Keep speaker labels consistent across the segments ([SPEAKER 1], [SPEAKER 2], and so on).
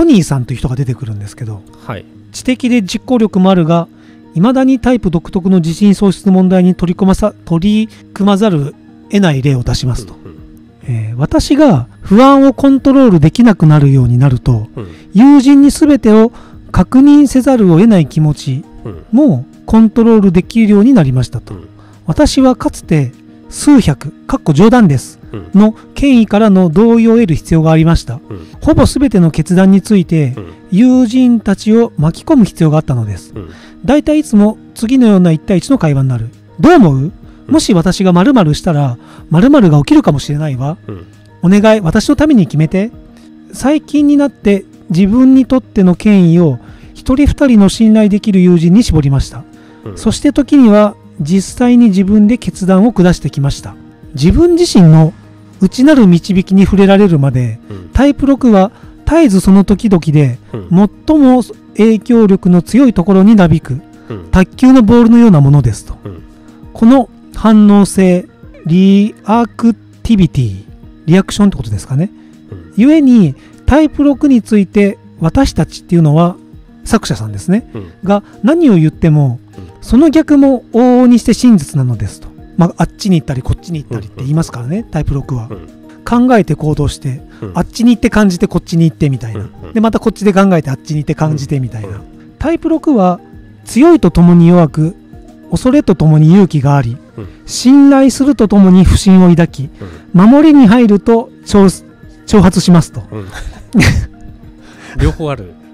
[SPEAKER 1] トニーさんという人が出てくるんですけど、
[SPEAKER 2] はい、
[SPEAKER 1] 知的で実行力もあるがいまだにタイプ独特の自信喪失問題に取り組まざる得ない例を出しますと、私が不安をコントロールできなくなるようになると、友人に全てを確認せざるを得ない気持ちもコントロールできるようになりましたと、私はかつて数百冗談ですの権威からの同意を得る必要がありました、ほぼ全ての決断について友人たちを巻き込む必要があったのです、だいたいいつも次のような1対1の会話になる。どう思う？もし私が〇〇したら〇〇が起きるかもしれないわ、お願い私のために決めて。最近になって自分にとっての権威を一人二人の信頼できる友人に絞りました、そして時には実際に自分で決断を下してきました。自分自身の内なる導きに触れられるまで、タイプ6は絶えずその時々で最も影響力の強いところになびく卓球のボールのようなものですと、この反応性、リアクティビティ、リアクションってことですかね、ゆえにタイプ6について私たちっていうのは作者さんですね、が何を言ってもその逆も往々にして真実なのですと、あっちに行ったりこっちに行ったりって言いますからね、タイプ6は、考えて行動して、あっちに行って感じてこっちに行ってみたいな、でまたこっちで考えてあっちに行って感じてみたいな、タイプ6は強いとともに弱く、恐れとともに勇気があり、信頼するとともに不信を抱き、守りに入ると挑発しますと、
[SPEAKER 2] 両方ある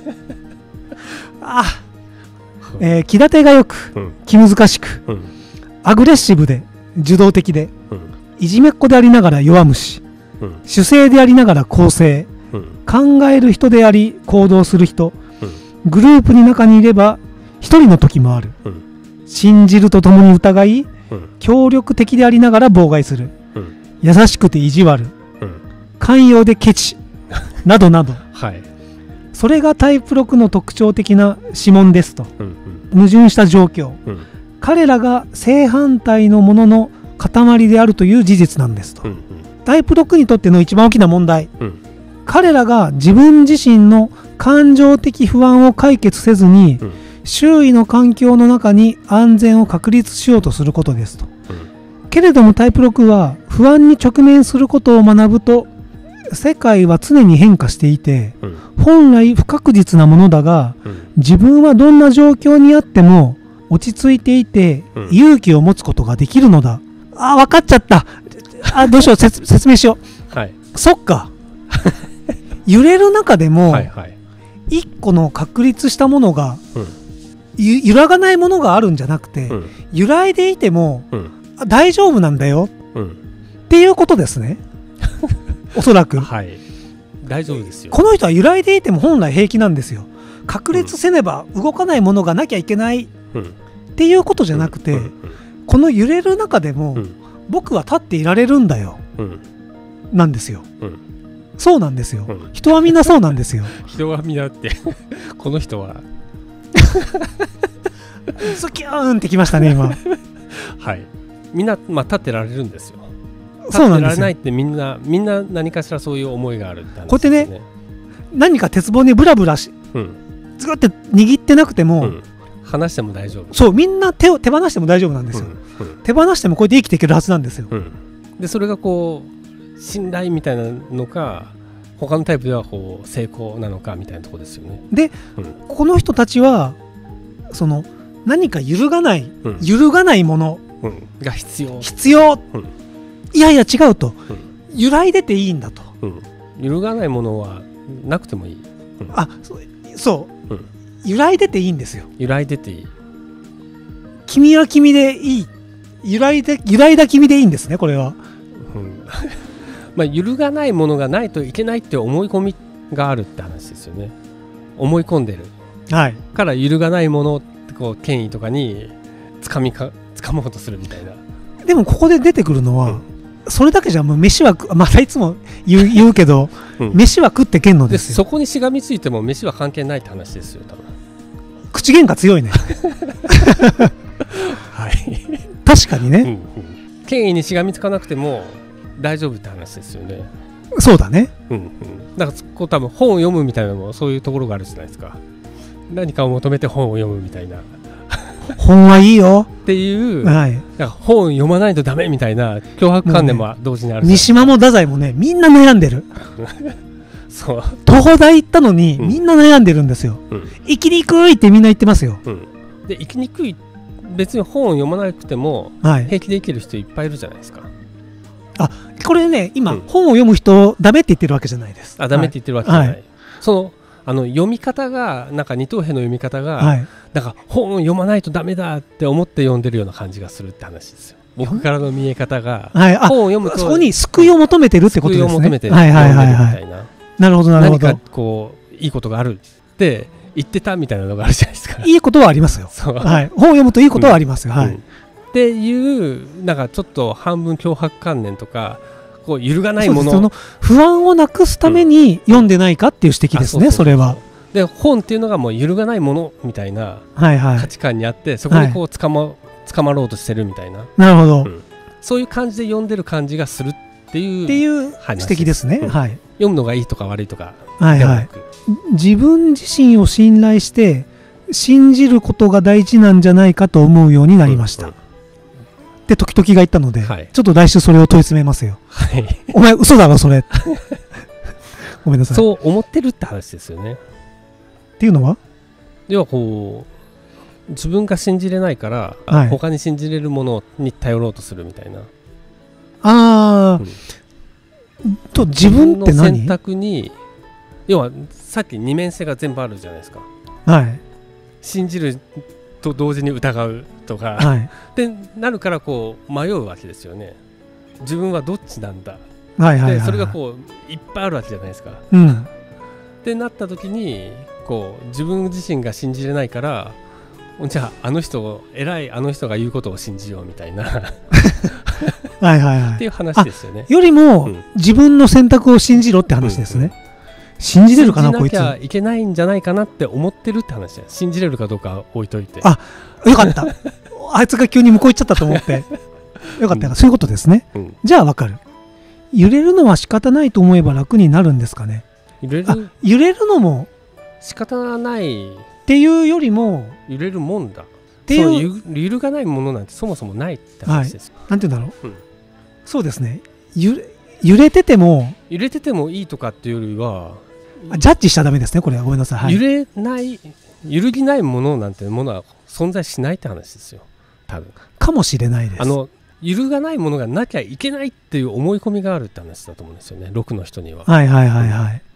[SPEAKER 1] 気立てがよく、気難しく、アグレッシブで受動的で、いじめっ子でありながら弱虫、主性でありながら公正、考える人であり行動する人、グループに中にいれば一人の時もある、信じるとともに疑い、協力的でありながら妨害する、優しくて意地悪、寛容でケチなどなど、それがタイプ6の特徴的な指紋ですと、矛盾した状況、彼らが正反対のものの塊であるという事実なんですと、タイプ6にとっての一番大きな問題、彼らが自分自身の感情的不安を解決せずに、周囲の環境の中に安全を確立しようとすることですと、けれどもタイプ6は不安に直面することを学ぶと、世界は常に変化していて、本来不確実なものだが、自分はどんな状況にあっても落ち着いていて、勇気を持つことができるのだ。分かっちゃった。どうしよう、説明しよう。そっか。揺れる中でも、一個の確立したものが、揺らがないものがあるんじゃなくて、揺らいでいても、大丈夫なんだよ、っていうことですね。おそらく、
[SPEAKER 2] 大丈夫ですよ。
[SPEAKER 1] この人は揺らいでいても本来平気なんですよ。確立せねば動かないものがなきゃいけない、っていうことじゃなくて、この揺れる中でも、僕は立っていられるんだよ、なんですよ。そうなんですよ。人はみんなそうなんですよ。
[SPEAKER 2] 人はみんなってこの人は
[SPEAKER 1] スキューンってきましたね今。
[SPEAKER 2] みんな、立ってられるんですよ。
[SPEAKER 1] そうなんですよ。立ってられ
[SPEAKER 2] ないってみんな何かしらそういう思いがあるって話ですね。
[SPEAKER 1] こうやってね、何か鉄棒にブラブラし、ずっと握ってなくても、
[SPEAKER 2] 離しても大丈夫。
[SPEAKER 1] そう、みんな手放しても大丈夫なんですよ。手放してもこうやって生きていけるはずなんですよ。
[SPEAKER 2] でそれがこう信頼みたいなのか、他のタイプではこう成功なのかみたいなところですよね。
[SPEAKER 1] で、この人たちはその何か揺るがないもの
[SPEAKER 2] が必要、
[SPEAKER 1] いやいや違うと、揺らいでていいんだと、
[SPEAKER 2] 揺るがないものはなくてもいい、
[SPEAKER 1] そう、揺らいでていいんですよ。
[SPEAKER 2] 揺らいでていい。
[SPEAKER 1] 君は君でいい、揺らいだ君でいいんですね、これは。
[SPEAKER 2] 揺るがないものがないといけないって思い込みがあるって話ですよね。思い込んでる、から揺るがないものってこう権威とかに掴もうとするみたいな。
[SPEAKER 1] でもここで出てくるのは、それだけじゃもう飯はまたいつも言うけど、飯は食ってけんのですよ。
[SPEAKER 2] そこにしがみついても飯は関係ないって話ですよ、多分。
[SPEAKER 1] 口喧嘩強いね。確かにね、
[SPEAKER 2] 権威にしがみつかなくても大丈夫って話ですよね。
[SPEAKER 1] そうだね。
[SPEAKER 2] だからこう多分本を読むみたいなのもそういうところがあるじゃないですか。何かを求めて本を読むみたいな。
[SPEAKER 1] 本はいいよ
[SPEAKER 2] っていう、
[SPEAKER 1] はい、
[SPEAKER 2] だから本を読まないとダメみたいな脅迫観念も同時にある、
[SPEAKER 1] 三島も太宰もね、みんな悩んでる。
[SPEAKER 2] そう
[SPEAKER 1] 東大行ったのに、みんな悩んでるんですよ。生きにくいってみんな言ってますよ。
[SPEAKER 2] で生きにくい、別に本を読まなくても平気で生きる人いっぱいいるじゃないですか。
[SPEAKER 1] あ、これね、今、本を読む人ダメって言ってるわけじゃないです。
[SPEAKER 2] ダメって言ってるわけじゃない。その読み方がなんか二等兵の読み方が、なんか本を読まないとダメだって思って読んでるような感じがするって話ですよ。僕からの見え方が、本を読むと
[SPEAKER 1] そこに救いを求めてるってことですね。救いを求めてるみたいな。なるほどなるほど。
[SPEAKER 2] 何かこういいことがあるって言ってたみたいなのがあるじゃないですか。
[SPEAKER 1] いいことはありますよ。本を読むといいことはありますよ。
[SPEAKER 2] っていうなんかちょっと半分脅迫観念とか、こう揺るがないもの、その
[SPEAKER 1] 不安をなくすために読んでないかっていう指摘ですね。それは。
[SPEAKER 2] で本っていうのがもう揺るがないものみたいな価値観にあって、そこにこう捕まろうとしてるみたいな。
[SPEAKER 1] なるほど。
[SPEAKER 2] そういう感じで読んでる感じがするっていう指
[SPEAKER 1] 摘ですね。
[SPEAKER 2] 読むのがいいとか悪いとか。
[SPEAKER 1] 自分自身を信頼して信じることが大事なんじゃないかと思うようになりました。で時々が言ったので、ちょっと来週それを問い詰めますよ。お前嘘だろそれ。ごめんなさい。
[SPEAKER 2] そう思ってるって話ですよね。
[SPEAKER 1] っていうのは、
[SPEAKER 2] 要はこう自分が信じれないから、他に信じれるものに頼ろうとするみたいな。
[SPEAKER 1] と自分って何？
[SPEAKER 2] 選択に、要はさっき二面性が全部あるじゃないですか。信じると同時に疑うとか、ってなるからこう迷うわけですよね。自分はどっちなんだ。でそれがこういっぱいあるわけじゃないですか。ってなった時にこう自分自身が信じれないから、じゃあ偉いあの人が言うことを信じようみたいなっていう話ですよね。
[SPEAKER 1] よりも、自分の選択を信じろって話ですね。信じれるかなこいつ。
[SPEAKER 2] 信じなきゃいけないんじゃないかなって思ってるって話だよ。信じれるかどうか置いといて。
[SPEAKER 1] あ、よかった。あいつが急に向こう行っちゃったと思ってよかった。そういうことですね。じゃあ分かる。揺れるのは仕方ないと思えば楽になるんですかね。揺れるのも
[SPEAKER 2] 仕方ない
[SPEAKER 1] っていうよりも
[SPEAKER 2] 揺れるもんだっていう、揺るがないものなんてそもそもないって話です。
[SPEAKER 1] なんて言うんだろう。そうですね。揺れてても
[SPEAKER 2] いいとかっていうよりは
[SPEAKER 1] ジャッジしちゃダメですね。これはごめんなさい。
[SPEAKER 2] 揺るぎないものなんてものは存在しないって話ですよ。多分
[SPEAKER 1] かもしれないです。
[SPEAKER 2] 揺るがないものがなきゃいけないっていう思い込みがあるって話だと思うんですよね。6の人には。